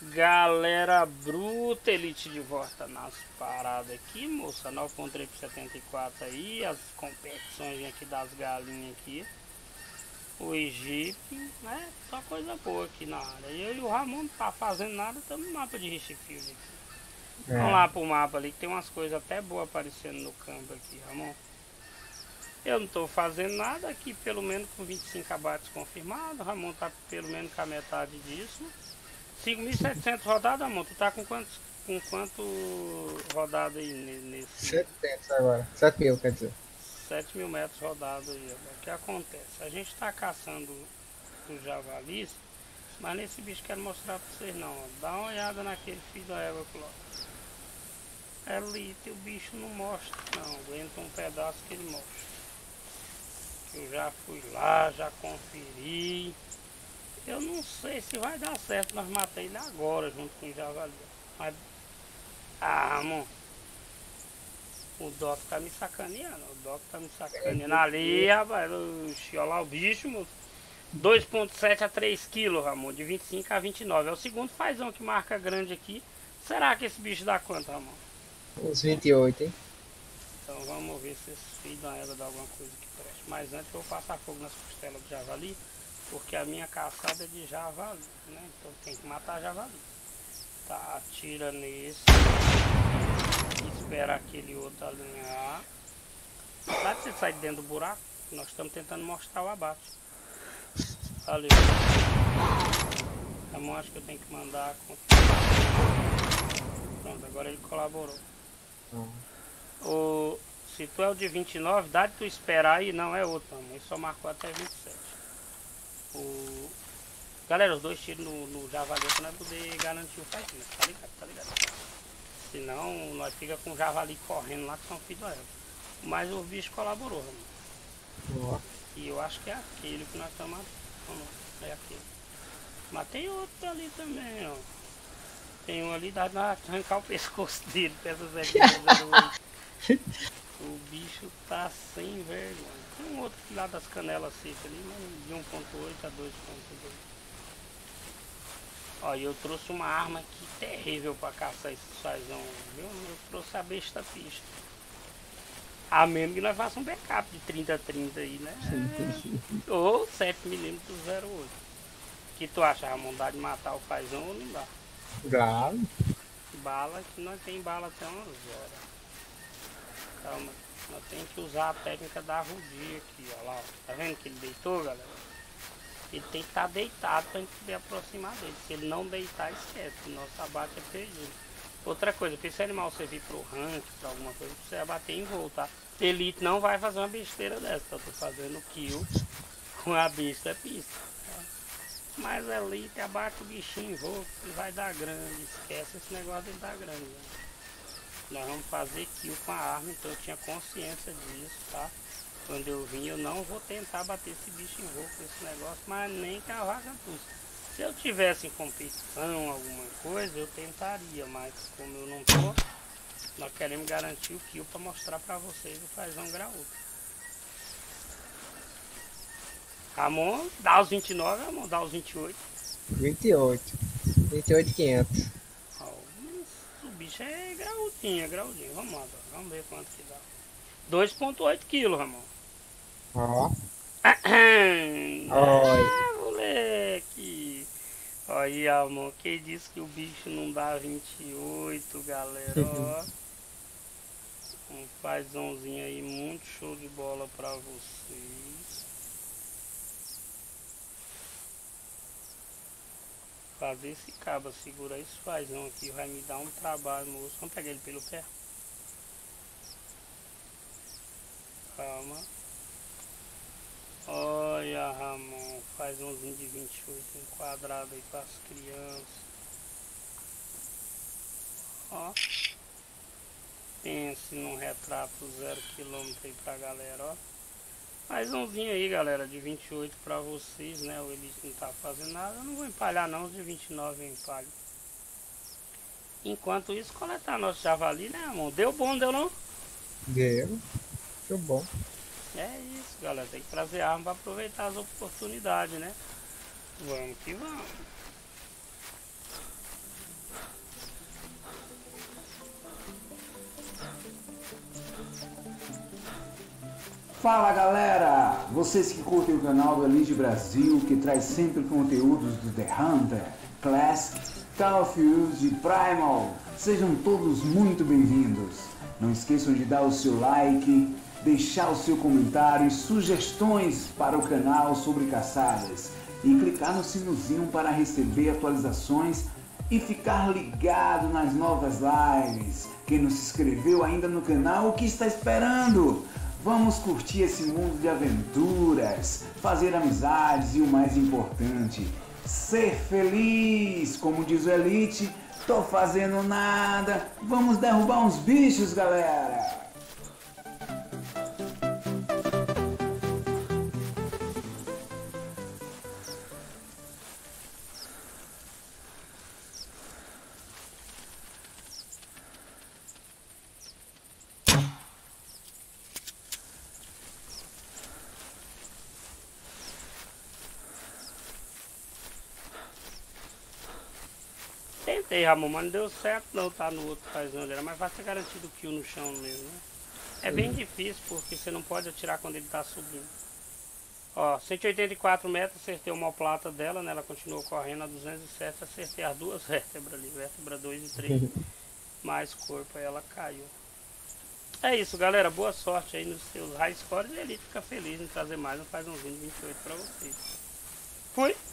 Galera bruta, Elite de volta nas paradas aqui, moça. 9.374 aí, as competições aqui das galinhas aqui. O Egito, né? Só coisa boa aqui na área. Eu e o Ramon não tá fazendo nada, estamos no mapa de Richfield aqui. Vamos lá pro mapa ali que tem umas coisas até boas aparecendo no campo aqui, Ramon. Eu não tô fazendo nada aqui, pelo menos com 25 abates confirmados. O Ramon tá pelo menos com a metade disso. 5.700 rodadas, Ramon. Tu tá com quanto rodada aí nesse? 700 agora. 7.000, quer dizer. 7.000 metros rodados aí. O que acontece? A gente tá caçando os javalis, mas nesse bicho quero mostrar pra vocês não. Ó. Dá uma olhada naquele filho da égua que lá. Ali, o bicho não mostra não. Aguenta um pedaço que ele mostra. Eu já fui lá, já conferi. Eu não sei se vai dar certo, nós matamos ele agora junto com o javali. Mas. Ah, amor. O Doc tá me sacaneando. O Doc tá me sacaneando ali, rapaz. Olha lá o bicho, moço. 2.7 a 3 kg, Ramon. De 25 a 29. É o segundo fazão que marca grande aqui. Será que esse bicho dá quanto, Ramon? Uns 28, hein? Então vamos ver se esse filho da égua dá alguma coisa que preste. Mas antes eu vou passar fogo nas costelas do javali. Porque a minha caçada é de javali, né? Então tem que matar javali. Tá, atira nesse. Espera aquele outro alinhar. Dá pra você sair de dentro do buraco? Nós estamos tentando mostrar o abate. Valeu. Ramon, acho que eu tenho que mandar. Pronto, agora ele colaborou. Se tu é o de 29, dá de tu esperar aí, não é outro, Ramon. Ele só marcou até 27. Galera, os dois tiros no javali pra nós poder garantir o faz-me, tá ligado, tá ligado? Senão nós fica com o javali correndo lá que são filhos da égua. Mas o bicho colaborou, Ramon. E eu acho que é aquele que nós estamos matando. É aquele. Mas tem outro ali também, ó. Tem um ali, dá pra arrancar o pescoço dele, peça 08. O bicho tá sem vergonha. Tem um outro lá das canelas secas ali, mas de 1.8 a 2.2. Ó, eu trouxe uma arma aqui terrível pra caçar esses fazão, viu? Eu trouxe a besta pista. A menos que nós façamos um backup de 30-30 aí, né? Ou 7mm 08. O que tu acha, Ramon? Dá de matar o fazão ou não dá? Dá. Bala que nós tem bala até umas horas. Calma, nós temos que usar a técnica da arrudia aqui, ó lá. Ó. Tá vendo que ele deitou, galera? Ele tem que estar deitado pra gente poder aproximar dele. Se ele não deitar, esquece. O nosso abate é perdido. Outra coisa, porque esse animal servir pro rank, pra alguma coisa, você abater em voo, tá? Elite não vai fazer uma besteira dessa, tá? Tô fazendo kill com a besta pista. Tá? Mas Elite abate o bichinho em voo, ele vai dar grande. Esquece esse negócio de dar grande. Né? Nós vamos fazer kill com a arma, então eu tinha consciência disso, tá? Quando eu vim, eu não vou tentar bater esse bicho em voo com esse negócio, mas nem cavaca tudo. Se eu tivesse em competição, alguma coisa, eu tentaria, mas como eu não tô, nós queremos garantir o kill para mostrar para vocês o fazão graúdo. Ramon, dá os 29, Ramon, dá os 28. 28. 28.500. O bicho é graudinho, é graudinho. Vamos lá, vamos ver quanto que dá. 2.8 kg, Ramon. Ó. Ah, moleque. Aí, amor, quem disse que o bicho não dá 28, galera, ó. Um fazãozinho aí, muito show de bola pra vocês. Fazer esse cabo, segurar esse fazão aqui, vai me dar um trabalho, moço. Vamos pegar ele pelo pé. Calma. Olha, Ramon, fazãozinho de 28 enquadrado aí para as crianças. Ó. Pense num retrato 0 km aí pra galera, ó. Fazãozinho aí, galera, de 28 pra vocês, né? O Elite não tá fazendo nada. Eu não vou empalhar não, os de 29 eu empalho. Enquanto isso, coletar nosso javali, né, amor? Deu bom, deu não? Deu. Muito bom. É isso, galera. Tem que trazer arma pra aproveitar as oportunidades, né? Vamos que vamos. Fala galera, vocês que curtem o canal do Elite Brasil, que traz sempre conteúdos do The Hunter, Classic, Call of Duty e Primal, sejam todos muito bem-vindos. Não esqueçam de dar o seu like, deixar o seu comentário e sugestões para o canal sobre caçadas e clicar no sinozinho para receber atualizações e ficar ligado nas novas lives. Quem não se inscreveu ainda no canal, o que está esperando? Vamos curtir esse mundo de aventuras, fazer amizades e o mais importante, ser feliz. Como diz o Elite, tô fazendo nada, vamos derrubar uns bichos, galera! Tentei, Ramon, mas não deu certo não, tá no outro fazendo. Era mais fácil ter garantido o kill no chão mesmo, né? É bem difícil porque você não pode atirar quando ele tá subindo. Ó, 184 metros, acertei uma plata dela, né? Ela continuou correndo a 207, acertei as duas vértebras ali, vértebra 2 e 3, mais corpo, aí ela caiu. É isso, galera, boa sorte aí nos seus high scores e ele fica feliz em trazer mais um Faz um 2028 pra vocês. Fui!